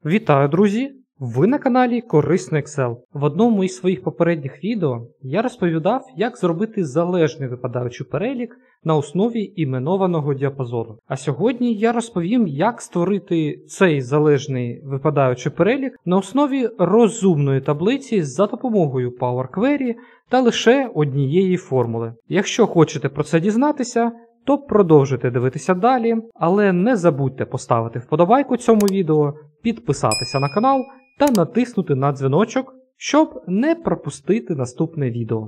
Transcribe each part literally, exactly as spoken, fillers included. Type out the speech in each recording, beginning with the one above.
Вітаю, друзі! Ви на каналі Корисно Excel. В одному із своїх попередніх відео я розповідав, як зробити залежний випадаючий перелік на основі іменованого діапазону. А сьогодні я розповім, як створити цей залежний випадаючий перелік на основі розумної таблиці за допомогою Power Query та лише однієї формули. Якщо хочете про це дізнатися, то продовжуйте дивитися далі, але не забудьте поставити вподобайку цьому відео, підписатися на канал та натиснути на дзвіночок, щоб не пропустити наступне відео.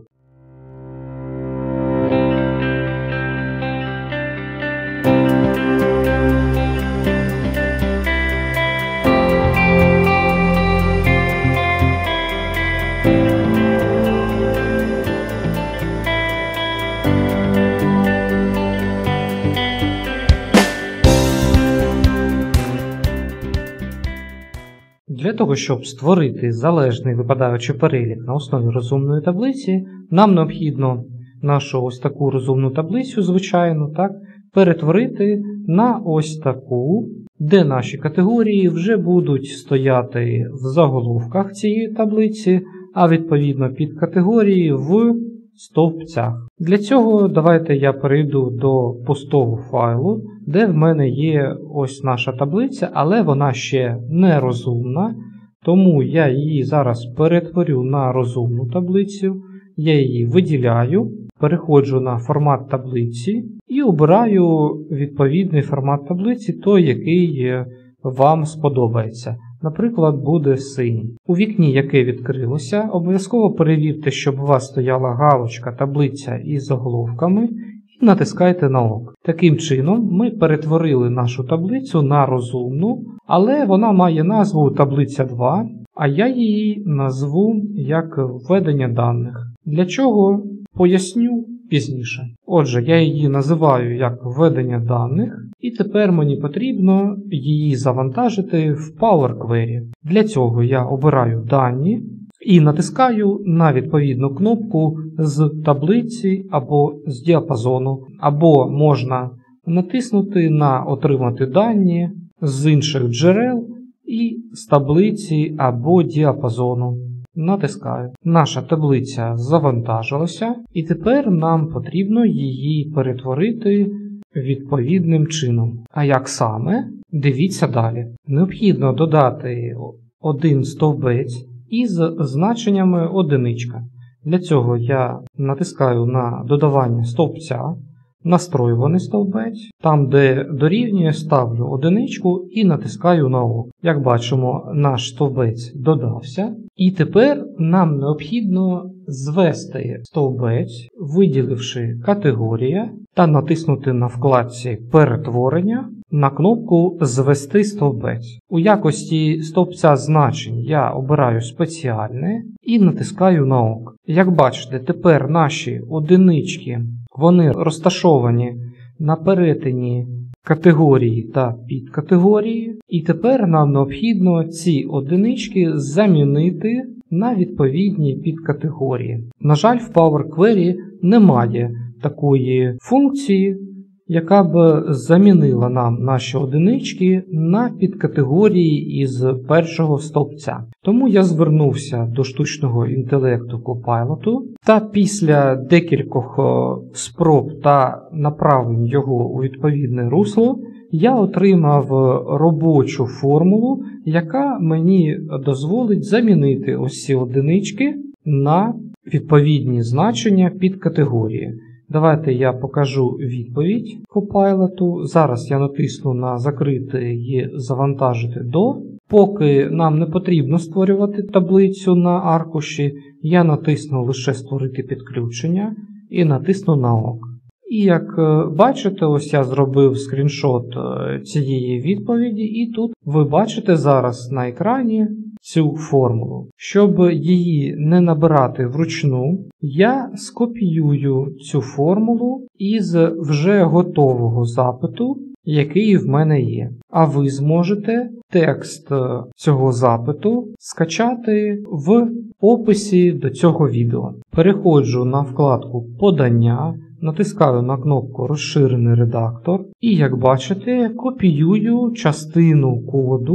Для того, щоб створити залежний випадаючий перелік на основі розумної таблиці, нам необхідно нашу ось таку розумну таблицю, звичайно, так, перетворити на ось таку, де наші категорії вже будуть стояти в заголовках цієї таблиці, а відповідно під категорії в стовпцях. Для цього давайте я перейду до пустого файлу, де в мене є ось наша таблиця, але вона ще не розумна, тому я її зараз перетворю на розумну таблицю, я її виділяю, переходжу на формат таблиці і обираю відповідний формат таблиці, той, який вам сподобається. Наприклад, буде синій. У вікні, яке відкрилося, обов'язково перевірте, щоб у вас стояла галочка «Таблиця із заголовками» і натискайте на ок. Таким чином, ми перетворили нашу таблицю на розумну, але вона має назву «Таблиця два», а я її назву як «Введення даних». Для чого? Поясню пізніше. Отже, я її називаю як «Введення даних», і тепер мені потрібно її завантажити в Power Query. Для цього я обираю «Дані» і натискаю на відповідну кнопку з таблиці або з діапазону, або можна натиснути на «Отримати дані» з інших джерел і з таблиці або діапазону. Натискаю. Наша таблиця завантажилася, і тепер нам потрібно її перетворити відповідним чином. А як саме? Дивіться далі. Необхідно додати один стовбець із значеннями одиничка. Для цього я натискаю на додавання стовпця, настроюваний стовбець, там де дорівнює ставлю одиничку і натискаю на ок. Як бачимо, наш стовбець додався. І тепер нам необхідно звести стовбець, виділивши категорія та натиснути на вкладці «Перетворення» на кнопку «Звести стовбець». У якості стовпця значень я обираю спеціальне і натискаю на ок. Як бачите, тепер наші одинички, вони розташовані на перетині категорії та підкатегорії, і тепер нам необхідно ці одинички замінити на відповідні підкатегорії. На жаль, в Power Query немає такої функції, яка б замінила нам наші одинички на підкатегорії із першого стовпця. Тому я звернувся до штучного інтелекту Copilot, та після декількох спроб та направлень його у відповідне русло, я отримав робочу формулу, яка мені дозволить замінити ось ці одинички на відповідні значення підкатегорії. Давайте я покажу відповідь Copilot. Зараз я натисну на «Закрити» і «Завантажити до». Поки нам не потрібно створювати таблицю на аркуші, я натисну лише «Створити підключення» і натисну на ок. І як бачите, ось я зробив скріншот цієї відповіді, і тут ви бачите зараз на екрані цю формулу. Щоб її не набирати вручну, я скопіюю цю формулу із вже готового запиту, який в мене є. А ви зможете текст цього запиту скачати в описі до цього відео. Переходжу на вкладку «Подання», натискаю на кнопку «Розширений редактор» і, як бачите, копіюю частину коду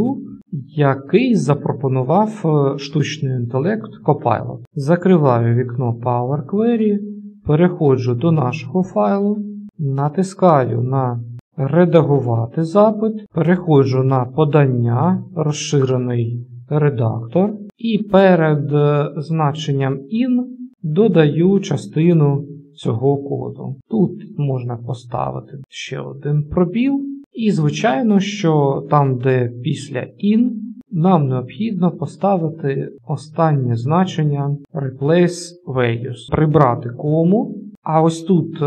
який запропонував штучний інтелект Copilot. Закриваю вікно Power Query, переходжу до нашого файлу, натискаю на «Редагувати запит», переходжу на «Подання», розширений редактор і перед значенням in додаю частину цього коду. Тут можна поставити ще один пробіл. І, звичайно, що там, де після in, нам необхідно поставити останнє значення replace values, прибрати кому, а ось тут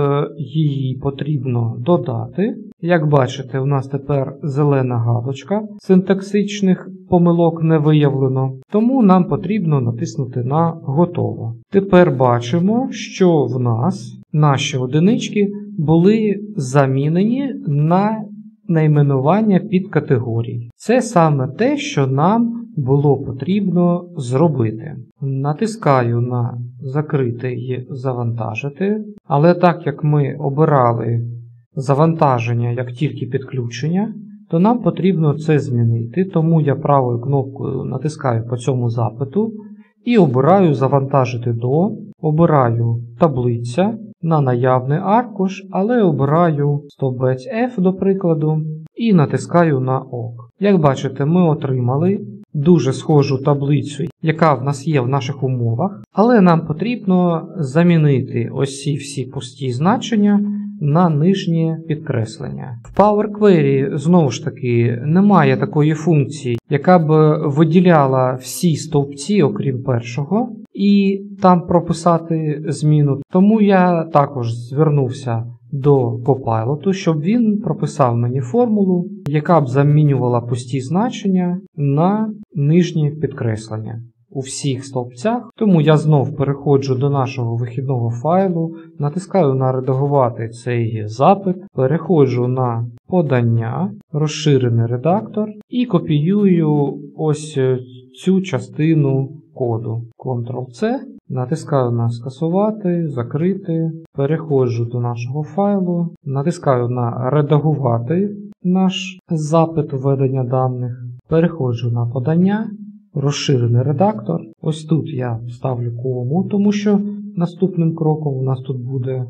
її потрібно додати. Як бачите, у нас тепер зелена галочка, синтаксичних помилок не виявлено, тому нам потрібно натиснути на «Готово». Тепер бачимо, що в нас наші одинички були замінені на найменування підкатегорій. Це саме те, що нам було потрібно зробити. Натискаю на «Закрити і завантажити», але так як ми обирали завантаження як тільки підключення, то нам потрібно це змінити, тому я правою кнопкою натискаю по цьому запиту і обираю «Завантажити до», обираю «Таблиця», на наявний аркуш, але обираю стовбець F, до прикладу, і натискаю на ОК. Як бачите, ми отримали дуже схожу таблицю, яка в нас є в наших умовах, але нам потрібно замінити ось ці всі пусті значення на нижнє підкреслення. В Power Query, знову ж таки, немає такої функції, яка б виділяла всі стовпці, окрім першого, і там прописати зміну. Тому я також звернувся до Copilot, щоб він прописав мені формулу, яка б замінювала пусті значення на нижнє підкреслення у всіх стовпцях. Тому я знов переходжу до нашого вихідного файлу, натискаю на «Редагувати цей запит», переходжу на «Подання», розширений редактор і копіюю ось цю частину коду. контрол-С, натискаю на «Скасувати», «Закрити», переходжу до нашого файлу, натискаю на «Редагувати» наш запит введення даних, переходжу на «Подання», розширений редактор. Ось тут я ставлю кому, тому що наступним кроком у нас тут буде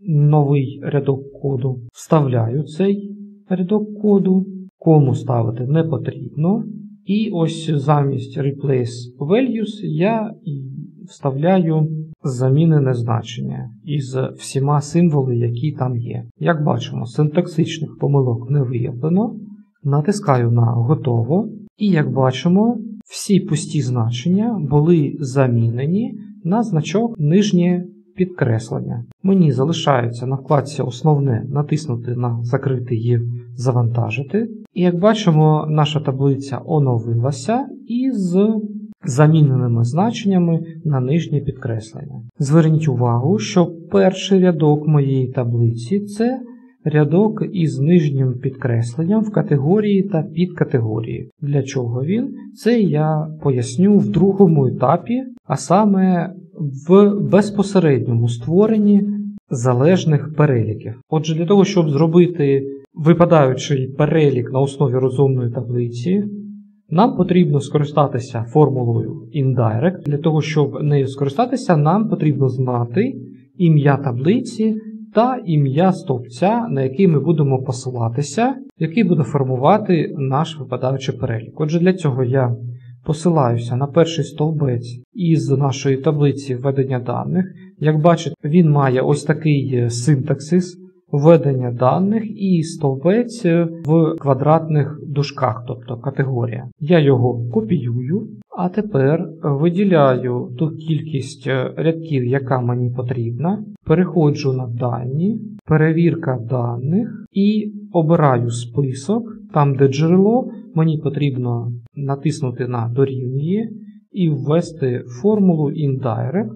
новий рядок коду. Вставляю цей рядок коду, кому ставити не потрібно. І ось замість replace values я вставляю замінене значення із всіма символами, які там є. Як бачимо, синтаксичних помилок не виявлено. Натискаю на «Готово». І як бачимо, всі пусті значення були замінені на значок нижнє підкреслення. Мені залишається на вкладці «Основне» натиснути на «Закрити» і «Завантажити». І як бачимо, наша таблиця оновилася із заміненими значеннями на нижнє підкреслення. Зверніть увагу, що перший рядок моєї таблиці – це рядок із нижнім підкресленням в категорії та підкатегорії. Для чого він? Це я поясню в другому етапі, а саме в безпосередньому створенні залежних переліків. Отже, для того, щоб зробити випадаючий перелік на основі розумної таблиці, нам потрібно скористатися формулою indirect. Для того, щоб нею скористатися, нам потрібно знати ім'я таблиці та ім'я стовпця, на який ми будемо посилатися, який буде формувати наш випадаючий перелік. Отже, для цього я посилаюся на перший стовбець із нашої таблиці введення даних. Як бачите, він має ось такий синтаксис введення даних і стовбець в квадратних дужках, тобто категорія. Я його копіюю, а тепер виділяю ту кількість рядків, яка мені потрібна, переходжу на дані, перевірка даних і обираю список. Там, де джерело, мені потрібно натиснути на «Дорівнює» і ввести формулу indirect.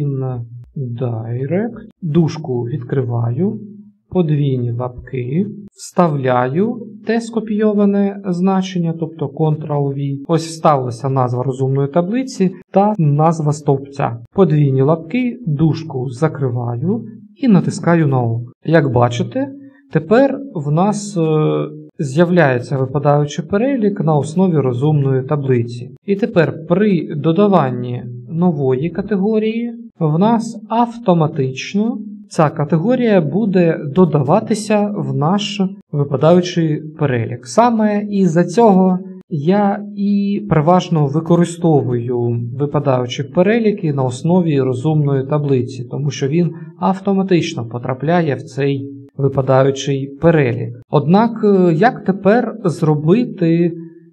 indirect, дужку відкриваю, подвійні лапки, вставляю те скопійоване значення, тобто контрол-В. Ось вставилася назва розумної таблиці та назва стовпця. Подвійні лапки, дужку закриваю і натискаю на ОК. Як бачите, тепер в нас з'являється випадаючий перелік на основі розумної таблиці. І тепер при додаванні нової категорії в нас автоматично ця категорія буде додаватися в наш випадаючий перелік. Саме із-за цього я і переважно використовую випадаючі переліки на основі розумної таблиці, тому що він автоматично потрапляє в цей випадаючий перелік. Однак, як тепер зробити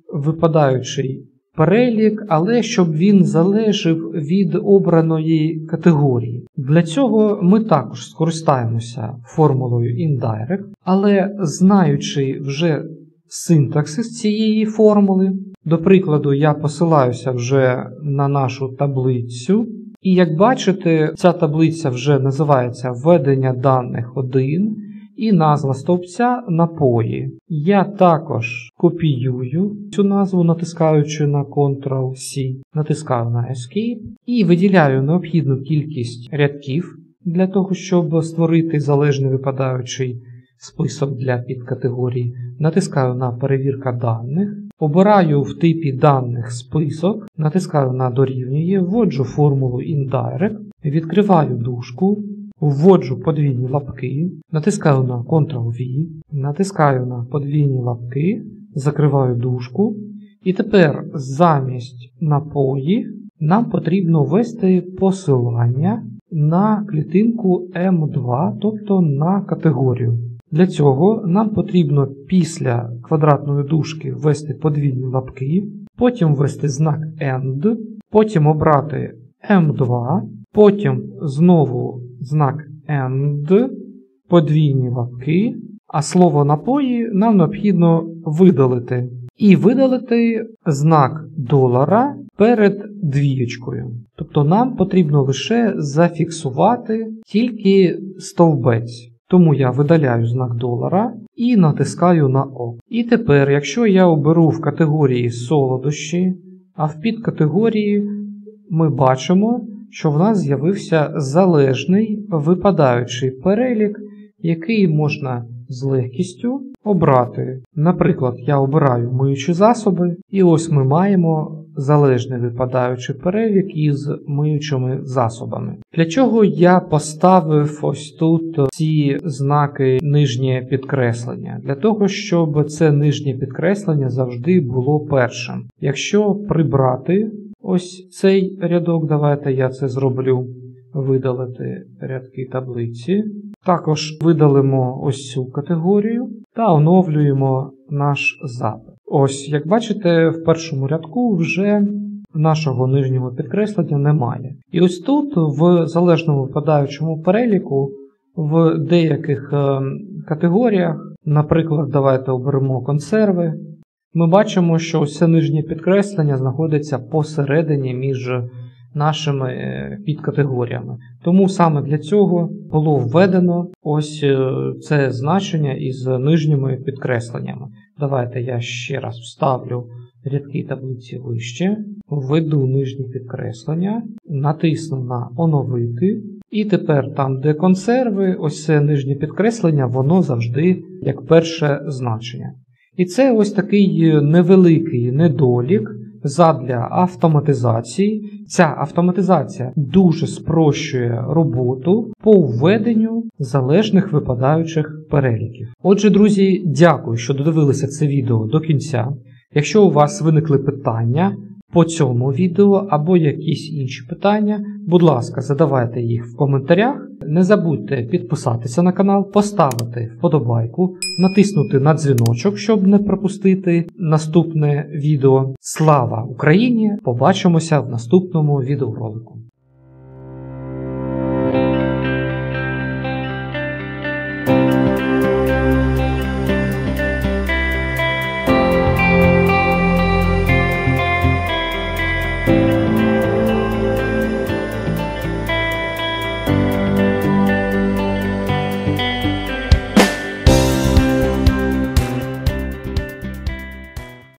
випадаючий перелік, але щоб він залежав від обраної категорії? Для цього ми також скористаємося формулою indirect, але знаючи вже синтаксис цієї формули, до прикладу, я посилаюся вже на нашу таблицю, і як бачите, ця таблиця вже називається «Введення даних один» і назва стовпця «Напої». Я також копіюю цю назву, натискаючи на контрол сі, натискаю на Escape і виділяю необхідну кількість рядків для того, щоб створити залежний випадаючий список для підкатегорій. Натискаю на «Перевірка даних», обираю в типі даних список, натискаю на «Дорівнює», вводжу формулу indirect, відкриваю дужку, вводжу подвійні лапки, натискаю на контрол ві, натискаю на подвійні лапки, закриваю дужку. І тепер замість напої нам потрібно ввести посилання на клітинку ем два, тобто на категорію. Для цього нам потрібно після квадратної дужки ввести подвійні лапки, потім ввести знак AND, потім обрати ем два, потім знову знак AND, подвійні лапки, а слово напої нам необхідно видалити. І видалити знак долара перед двієчкою. Тобто нам потрібно лише зафіксувати тільки стовбець. Тому я видаляю знак долара і натискаю на ОК. І тепер, якщо я оберу в категорії солодощі, а в підкатегорії ми бачимо, що в нас з'явився залежний випадаючий перелік, який можна з легкістю обрати. Наприклад, я обираю миючі засоби, і ось ми маємо залежний випадаючий перелік із миючими засобами. Для чого я поставив ось тут ці знаки нижнє підкреслення? Для того, щоб це нижнє підкреслення завжди було першим. Якщо прибрати ось цей рядок, давайте я це зроблю, видалити рядки таблиці. Також видалимо ось цю категорію та оновлюємо наш запит. Ось, як бачите, в першому рядку вже нашого нижнього підкреслення немає. І ось тут, в залежному випадаючому переліку, в деяких категоріях, наприклад, давайте оберемо консерви, ми бачимо, що ось це нижнє підкреслення знаходиться посередині між нашими підкатегоріями. Тому саме для цього було введено ось це значення із нижніми підкресленнями. Давайте я ще раз вставлю рядки таблиці вище, введу нижні підкреслення, натисну на «Оновити». І тепер там, де консерви, ось це нижнє підкреслення, воно завжди як перше значення. І це ось такий невеликий недолік задля автоматизації. Ця автоматизація дуже спрощує роботу по введенню залежних випадаючих переліків. Отже, друзі, дякую, що додивилися це відео до кінця. Якщо у вас виникли питання по цьому відео або якісь інші питання, будь ласка, задавайте їх в коментарях. Не забудьте підписатися на канал, поставити вподобайку, натиснути на дзвіночок, щоб не пропустити наступне відео. Слава Україні! Побачимося в наступному відеоролику.